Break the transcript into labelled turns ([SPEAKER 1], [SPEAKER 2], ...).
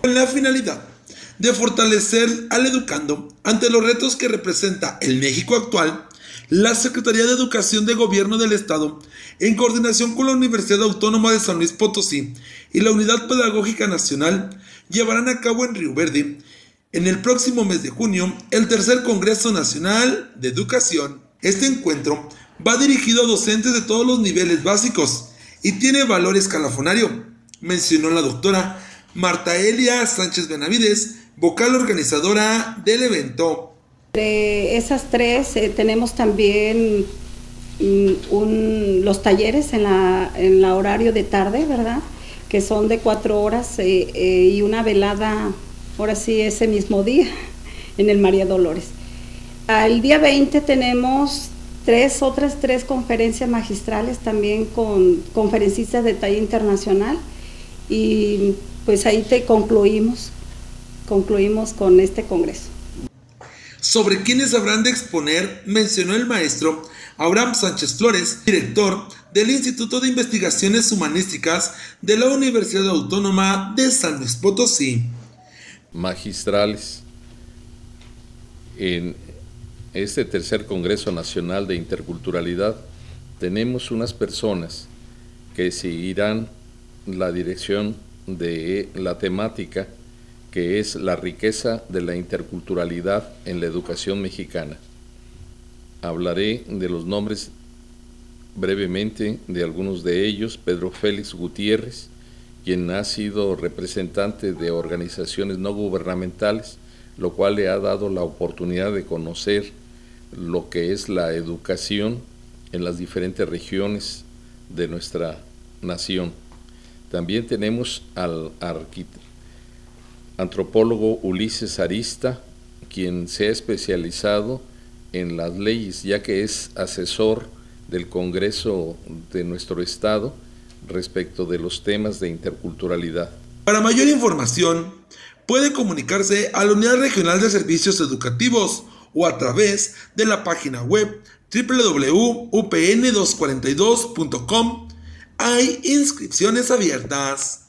[SPEAKER 1] con la finalidad de fortalecer al educando ante los retos que representa el México actual. La Secretaría de Educación de Gobierno del Estado, en coordinación con la Universidad Autónoma de San Luis Potosí y la Unidad Pedagógica Nacional, llevarán a cabo en Río Verde, en el próximo mes de junio, el tercer Congreso Nacional de Educación. Este encuentro va dirigido a docentes de todos los niveles básicos y tiene valor escalafonario, mencionó la doctora Marta Elia Sánchez Benavides, vocal organizadora del evento.
[SPEAKER 2] De esas tres tenemos también los talleres en la horario de tarde, ¿verdad? Que son de 4 horas y una velada, ahora sí, ese mismo día, en el María Dolores. Al día 20 tenemos otras tres conferencias magistrales también con conferencistas de talla internacional y pues ahí concluimos con este congreso.
[SPEAKER 1] Sobre quienes habrán de exponer, mencionó el maestro Abraham Sánchez Flores, director del Instituto de Investigaciones Humanísticas de la Universidad Autónoma de San Luis Potosí.
[SPEAKER 3] Magistrales, en este tercer Congreso Nacional de Interculturalidad tenemos unas personas que seguirán la dirección de la temática que es la riqueza de la interculturalidad en la educación mexicana. Hablaré de los nombres brevemente de algunos de ellos. Pedro Félix Gutiérrez, quien ha sido representante de organizaciones no gubernamentales, lo cual le ha dado la oportunidad de conocer lo que es la educación en las diferentes regiones de nuestra nación. También tenemos al antropólogo Ulises Arista, quien se ha especializado en las leyes, ya que es asesor del Congreso de nuestro estado respecto de los temas de interculturalidad.
[SPEAKER 1] Para mayor información, puede comunicarse a la Unidad Regional de Servicios Educativos o a través de la página web www.upn242.com. Hay inscripciones abiertas.